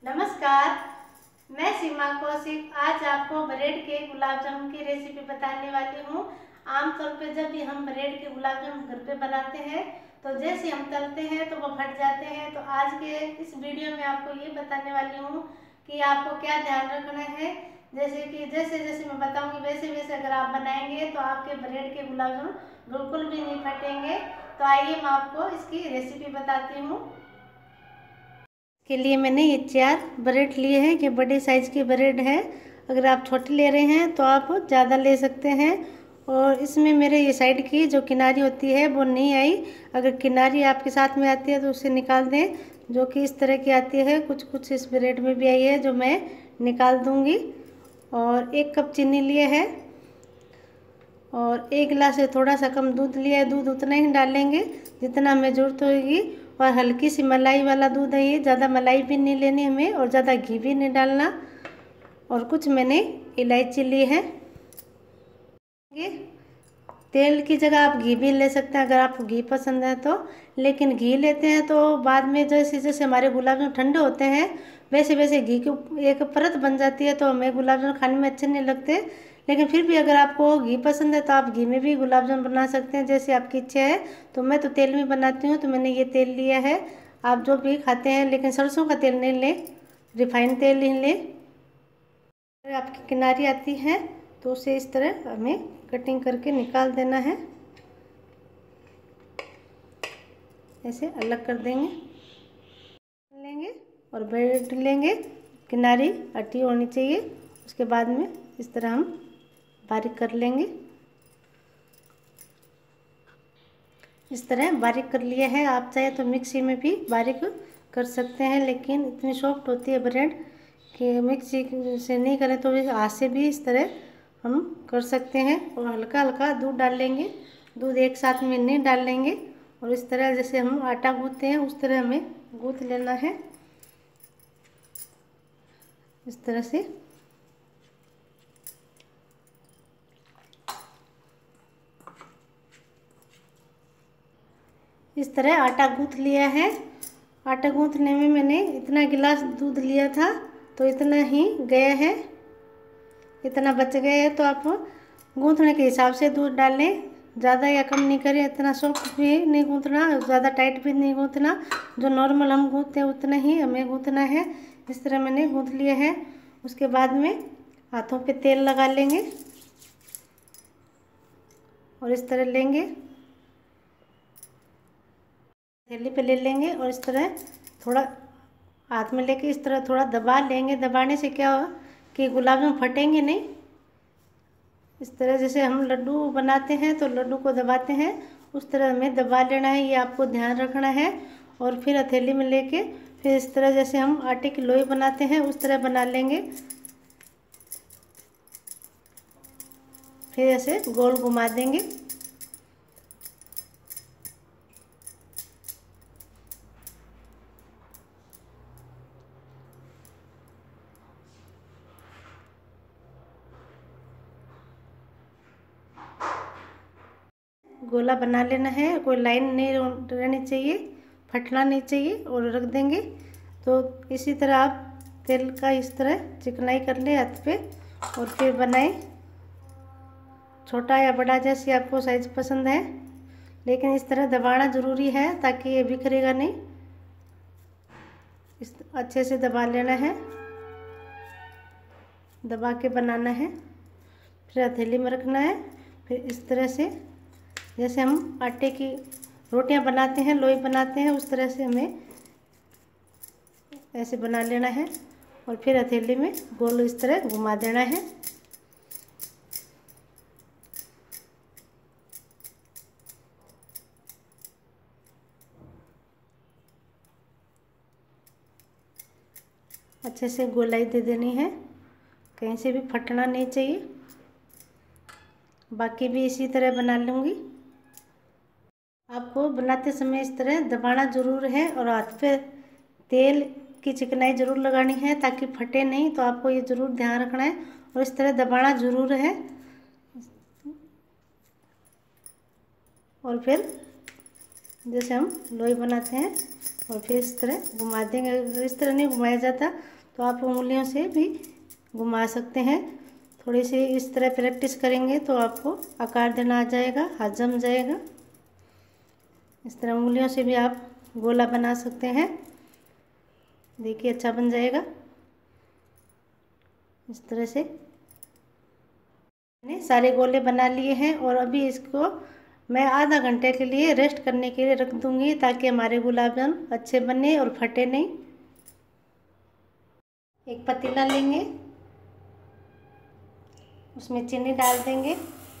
नमस्कार, मैं सीमा कौशिक आज आपको ब्रेड के गुलाब जामुन की रेसिपी बताने वाली हूँ। आमतौर पे जब भी हम ब्रेड के गुलाब जामुन घर पे बनाते हैं तो जैसे हम तलते हैं तो वो फट जाते हैं। तो आज के इस वीडियो में आपको ये बताने वाली हूँ कि आपको क्या ध्यान रखना है। जैसे जैसे मैं बताऊँगी वैसे वैसे अगर आप बनाएंगे तो आपके ब्रेड के गुलाब जामुन बिल्कुल भी नहीं फटेंगे। तो आइए मैं आपको इसकी रेसिपी बताती हूँ। के लिए मैंने ये 4 ब्रेड लिए हैं। ये बड़े साइज़ के ब्रेड हैं। अगर आप छोटे ले रहे हैं तो आप ज़्यादा ले सकते हैं। और इसमें मेरे ये साइड की जो किनारी होती है वो नहीं आई। अगर किनारी आपके साथ में आती है तो उसे निकाल दें, जो कि इस तरह की आती है। कुछ कुछ इस ब्रेड में भी आई है जो मैं निकाल दूँगी। और 1 कप चीनी लिए है और 1 गिलास से थोड़ा सा कम दूध लिया है। दूध उतना ही डालेंगे जितना हमें ज़रूरत होगी। और हल्की सी मलाई वाला दूध है ये, ज़्यादा मलाई भी नहीं लेनी हमें और ज़्यादा घी भी नहीं डालना। और कुछ मैंने इलायची ली है। ये तेल की जगह आप घी भी ले सकते हैं अगर आपको घी पसंद है तो। लेकिन घी लेते हैं तो बाद में जैसे जैसे हमारे गुलाब जामुन ठंडे होते हैं वैसे वैसे घी की एक परत बन जाती है, तो हमें गुलाब जामुन खाने में अच्छे नहीं लगते। लेकिन फिर भी अगर आपको घी पसंद है तो आप घी में भी गुलाब जामुन बना सकते हैं, जैसे आपकी इच्छा है। तो मैं तो तेल में बनाती हूँ तो मैंने ये तेल लिया है। आप जो भी खाते हैं लेकिन सरसों का तेल नहीं लें, रिफाइंड तेल ही लें। अगर आपकी किनारी आती है तो उसे इस तरह हमें कटिंग करके निकाल देना है। ऐसे अलग कर देंगे और ब्रेड लेंगे, किनारी अटी होनी चाहिए। उसके बाद में इस तरह हम बारीक कर लेंगे। इस तरह बारीक कर लिया है। आप चाहे तो मिक्सी में भी बारीक कर सकते हैं, लेकिन इतनी सॉफ्ट होती है ब्रेड कि मिक्सी से नहीं करें तो हाथ से भी इस तरह हम कर सकते हैं। और हल्का हल्का दूध डाल लेंगे, दूध एक साथ में नहीं डाल लेंगे। और इस तरह जैसे हम आटा गूँथते हैं उस तरह हमें गूँथ लेना है, इस तरह से। इस तरह आटा गूँथ लिया है। आटा गूँथने में मैंने इतना गिलास दूध लिया था तो इतना ही गया है, इतना बच गया है। तो आप गूँथने के हिसाब से दूध डालें, ज़्यादा या कम नहीं करें। इतना सॉफ्ट भी नहीं गूँथना, ज़्यादा टाइट भी नहीं गूँथना। जो नॉर्मल हम गूँथते हैं उतना ही हमें गूँथना है। इस तरह मैंने गूँथ लिया है। उसके बाद में हाथों पे तेल लगा लेंगे और इस तरह लेंगे, थैली पे ले लेंगे और इस तरह थोड़ा हाथ में लेके इस तरह थोड़ा दबा लेंगे। दबाने से क्या होगा कि गुलाब जामुन फटेंगे नहीं। इस तरह जैसे हम लड्डू बनाते हैं तो लड्डू को दबाते हैं उस तरह हमें दबा लेना है, ये आपको ध्यान रखना है। और फिर हथेली में लेके फिर इस तरह जैसे हम आटे की लोई बनाते हैं उस तरह बना लेंगे। फिर ऐसे गोल घुमा देंगे। गोला बना लेना है, कोई लाइन नहीं रहनी चाहिए, फटना नहीं चाहिए। और रख देंगे। तो इसी तरह आप तेल का इस तरह चिकनाई कर ले हाथ पे और फिर बनाएं। छोटा या बड़ा जैसी आपको साइज पसंद है, लेकिन इस तरह दबाना ज़रूरी है ताकि ये बिखरेगा नहीं। इस अच्छे से दबा लेना है, दबा के बनाना है। फिर हथेली में रखना है। फिर इस तरह से जैसे हम आटे की रोटियां बनाते हैं, लोई बनाते हैं, उस तरह से हमें ऐसे बना लेना है। और फिर हथेली में गोल इस तरह घुमा देना है। अच्छे से गोलाई दे देनी है, कहीं से भी फटना नहीं चाहिए। बाकी भी इसी तरह बना लूँगी। आपको बनाते समय इस तरह दबाना ज़रूर है और हाथ पे तेल की चिकनाई ज़रूर लगानी है ताकि फटे नहीं। तो आपको ये ज़रूर ध्यान रखना है और इस तरह दबाना ज़रूर है। और फिर जैसे हम लोई बनाते हैं और फिर इस तरह घुमा देंगे। अगर इस तरह नहीं घुमाया जाता तो आप उंगलियों से भी घुमा सकते हैं। थोड़ी सी इस तरह प्रैक्टिस करेंगे तो आपको आकार देना आ जाएगा, हाथ जम जाएगा। इस तरह उंगलियों से भी आप गोला बना सकते हैं। देखिए अच्छा बन जाएगा। इस तरह से मैंने सारे गोले बना लिए हैं और अभी इसको मैं आधा घंटे के लिए रेस्ट करने के लिए रख दूंगी, ताकि हमारे गुलाब जामुन अच्छे बने और फटे नहीं। एक पतीला लेंगे, उसमें चीनी डाल देंगे।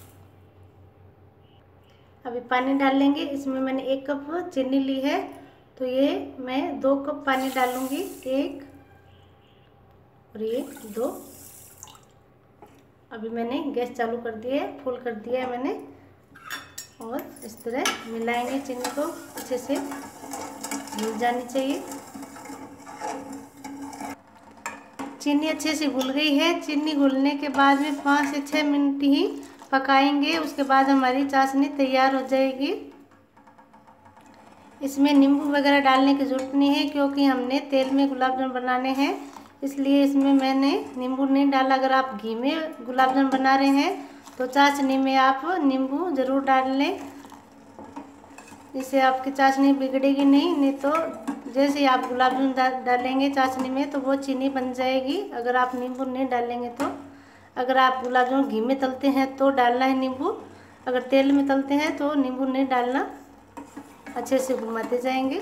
अभी पानी डाल लेंगे। इसमें मैंने 1 कप चीनी ली है, तो ये मैं 2 कप पानी डालूंगी। 1 और ये 2। अभी मैंने गैस चालू कर दिया है, फुल कर दिया है मैंने। और इस तरह मिलाएंगे, चीनी को अच्छे से घुल जानी चाहिए। चीनी अच्छे से घुल गई है। चीनी घुलने के बाद में 5 से 6 मिनट ही पकाएंगे, उसके बाद हमारी चाशनी तैयार हो जाएगी। इसमें नींबू वगैरह डालने की ज़रूरत नहीं है, क्योंकि हमने तेल में गुलाब जामुन बनाने हैं, इसलिए इसमें मैंने नींबू नहीं डाला। अगर आप घी में गुलाब जामुन बना रहे हैं तो चाशनी में आप नींबू ज़रूर डाल लें, इससे आपकी चाशनी बिगड़ेगी नहीं तो जैसे ही आप गुलाब जामुन डालेंगे चाशनी में तो वो चीनी बन जाएगी, अगर आप नींबू नहीं डालेंगे तो। अगर आप गुलाब जामुन घी में तलते हैं तो डालना है नींबू, अगर तेल में तलते हैं तो नींबू नहीं डालना। अच्छे से घुमाते जाएंगे।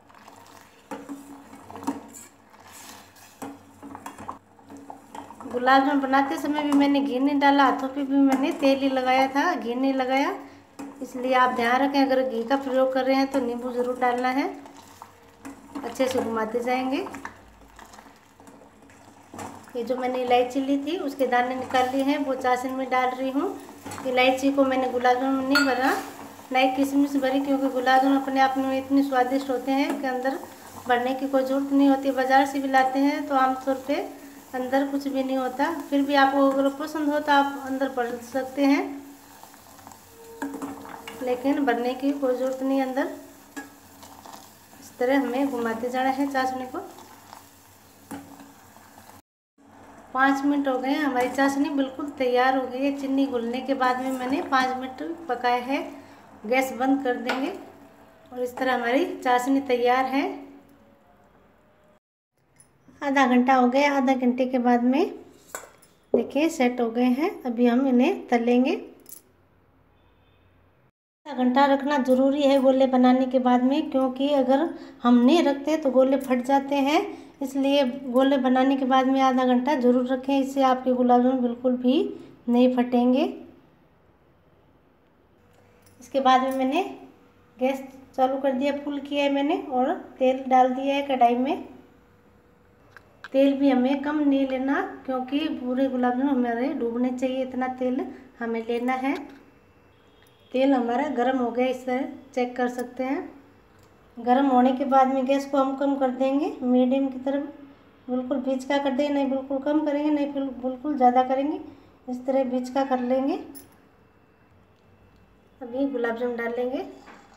गुलाब जामुन बनाते समय भी मैंने घी नहीं डाला, हाथों पे भी मैंने तेल ही लगाया था, घी नहीं लगाया। इसलिए आप ध्यान रखें, अगर घी का प्रयोग कर रहे हैं तो नींबू ज़रूर डालना है। अच्छे से घुमाते जाएंगे। ये जो मैंने इलायची ली थी उसके दाने निकाल लिए हैं, वो चाशनी में डाल रही हूँ। इलायची को मैंने गुलाब जामुन नहीं भरा, ना ही किशमिश भरी, क्योंकि गुलाब जामुन अपने आप में इतने स्वादिष्ट होते हैं कि अंदर भरने की कोई ज़रूरत नहीं होती। बाज़ार से भी लाते हैं तो आमतौर पे अंदर कुछ भी नहीं होता, फिर भी आपको अगर पसंद हो तो आप अंदर भर सकते हैं, लेकिन भरने की कोई ज़रूरत नहीं अंदर। इस तरह हमें घुमाते जाना है चाशनी को। 5 मिनट हो गए हैं, हमारी चाशनी बिल्कुल तैयार हो गई है। चीनी घुलने के बाद में मैंने 5 मिनट पकाया है। गैस बंद कर देंगे और इस तरह हमारी चाशनी तैयार है। आधा घंटा हो गया। आधा घंटे के बाद में देखिए सेट हो गए हैं। अभी हम इन्हें तलेंगे। आधा घंटा रखना ज़रूरी है गोले बनाने के बाद में, क्योंकि अगर हम नहीं रखते तो गोले फट जाते हैं। इसलिए गोले बनाने के बाद में आधा घंटा ज़रूर रखें, इससे आपके गुलाब जामुन बिल्कुल भी नहीं फटेंगे। इसके बाद में मैंने गैस चालू कर दिया, फुल किया है मैंने और तेल डाल दिया है कढ़ाई में। तेल भी हमें कम नहीं लेना, क्योंकि पूरे गुलाब जामुन हमारे डूबने चाहिए, इतना तेल हमें लेना है। तेल हमारा गर्म हो गया, इस तरह चेक कर सकते हैं। गर्म होने के बाद में गैस को हम कम कर देंगे, मीडियम की तरफ बिल्कुल बीच का कर देंगे, नहीं बिल्कुल कम करेंगे, नहीं बिल्कुल ज़्यादा करेंगे। इस तरह बीच का कर लेंगे। अभी गुलाब जामुन डाल लेंगे,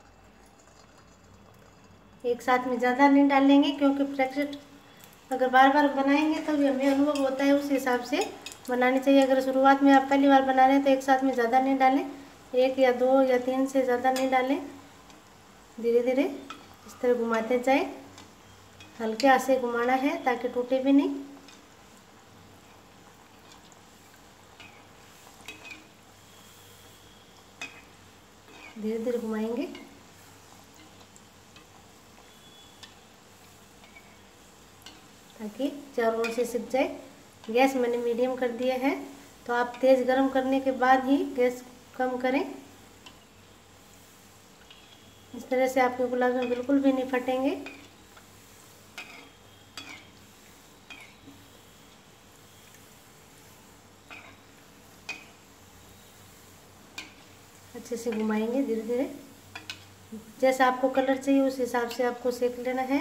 एक साथ में ज़्यादा नहीं डालेंगे, क्योंकि प्रैक्टिस अगर बार बार बनाएंगे तभी हमें अनुभव होता है, उस हिसाब से बनानी चाहिए। अगर शुरुआत में आप पहली बार बना रहे हैं तो एक साथ में ज़्यादा नहीं डालें, 1 या 2 या 3 से ज़्यादा नहीं डालें। धीरे धीरे इस तरह घुमाते जाएं, हल्के हाथ से घुमाना है ताकि टूटे भी नहीं। धीरे धीरे घुमाएंगे ताकि चारों ओर से सिक जाए। गैस मैंने मीडियम कर दिया है, तो आप तेज़ गरम करने के बाद ही गैस कम करें। इस तरह से आपके गुलाब जामुन बिल्कुल भी नहीं फटेंगे। अच्छे से घुमाएंगे धीरे धीरे, जैसा आपको कलर चाहिए उस हिसाब से आपको सेक लेना है।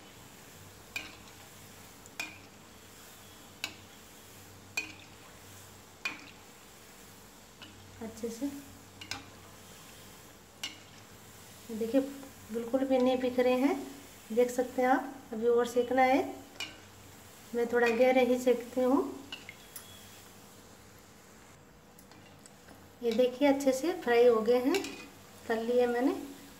अच्छे से देखिए बिल्कुल भी नहीं बिखरे हैं, देख सकते हैं आप, अभी और सेकना है। मैं थोड़ा गहरे ही सेकती हूँ। ये देखिए अच्छे से फ्राई हो गए हैं, तल लिए मैंने।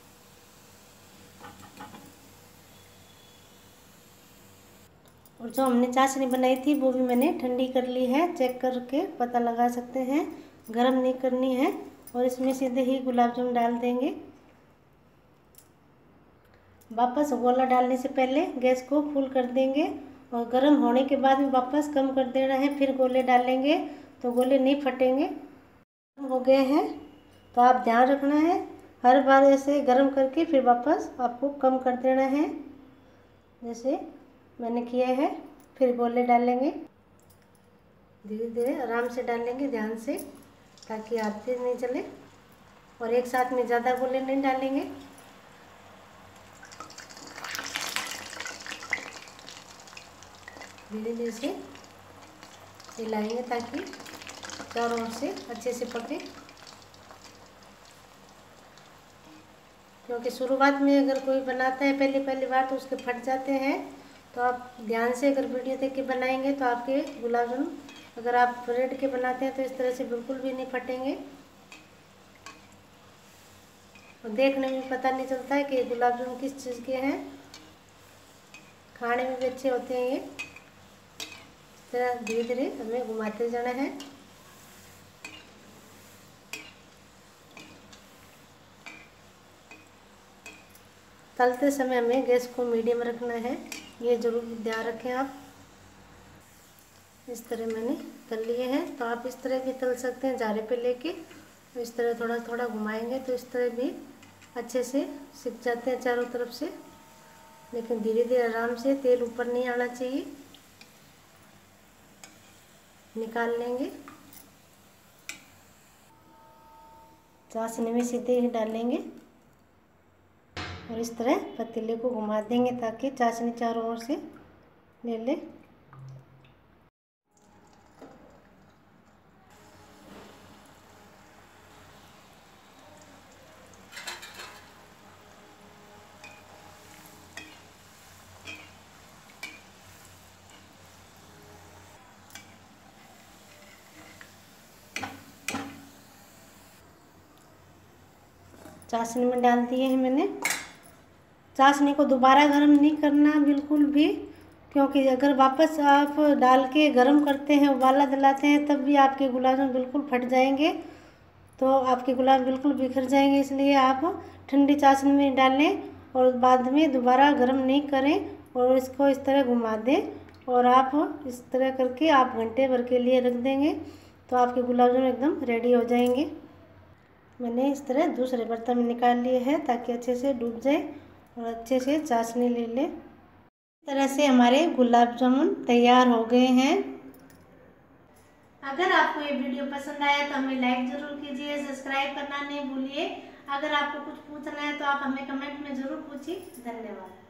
और जो हमने चाशनी बनाई थी वो भी मैंने ठंडी कर ली है, चेक करके पता लगा सकते हैं, गरम नहीं करनी है। और इसमें सीधे ही गुलाब जामुन डाल देंगे। वापस गोला डालने से पहले गैस को फुल कर देंगे और गर्म होने के बाद भी वापस कम कर देना है, फिर गोले डालेंगे तो गोले नहीं फटेंगे। हो गए हैं तो आप ध्यान रखना है, हर बार ऐसे गर्म करके फिर वापस आपको कम कर देना है, जैसे मैंने किया है। फिर गोले डालेंगे, धीरे धीरे आराम से डालेंगे, ध्यान से, ताकि हाथ से नहीं चले। और एक साथ में ज़्यादा गोले नहीं डालेंगे। धीरे धीरे से हिलाएंगे ताकि चारों ओर से अच्छे से पके। क्योंकि शुरुआत में अगर कोई बनाता है पहली बार तो उसके फट जाते हैं। तो आप ध्यान से अगर वीडियो देख के बनाएंगे तो आपके गुलाब जामुन, अगर आप ब्रेड के बनाते हैं तो इस तरह से बिल्कुल भी नहीं फटेंगे। और देखने में पता नहीं चलता है कि गुलाब जामुन किस चीज़ के हैं। खाने में भी अच्छे होते हैं ये। इस तरह धीरे धीरे हमें घुमाते जाना है। तलते समय हमें गैस को मीडियम रखना है, ये जरूर ध्यान रखें आप। इस तरह मैंने तल लिए हैं, तो आप इस तरह भी तल सकते हैं, जारे पे लेके। तो इस तरह थोड़ा थोड़ा घुमाएंगे तो इस तरह भी अच्छे से सिक जाते हैं चारों तरफ से। लेकिन धीरे धीरे आराम से, तेल ऊपर नहीं आना चाहिए। निकाल लेंगे, चाशनी में सीधे ही डालेंगे और इस तरह पतीले को घुमा देंगे ताकि चाशनी चारों ओर से ले ले। चाशनी में डाल दिए हैं मैंने। चाशनी को दोबारा गर्म नहीं करना बिल्कुल भी, क्योंकि अगर वापस आप डाल के गर्म करते हैं, उबाला दिलाते हैं, तब भी आपके गुलाब जामुन बिल्कुल फट जाएंगे। तो आपके गुलाब बिल्कुल बिखर जाएंगे। इसलिए आप ठंडी चाशनी में डालें और बाद में दोबारा गर्म नहीं करें और इसको इस तरह घुमा दें। और आप इस तरह करके आप घंटे भर के लिए रख देंगे तो आपके गुलाब जामुन एकदम रेडी हो जाएंगे। मैंने इस तरह दूसरे बर्तन में निकाल लिए हैं ताकि अच्छे से डूब जाए और अच्छे से चाशनी ले ले। इस तरह से हमारे गुलाब जामुन तैयार हो गए हैं। अगर आपको ये वीडियो पसंद आया तो हमें लाइक ज़रूर कीजिए, सब्सक्राइब करना नहीं भूलिए। अगर आपको कुछ पूछना है तो आप हमें कमेंट में ज़रूर पूछिए। धन्यवाद।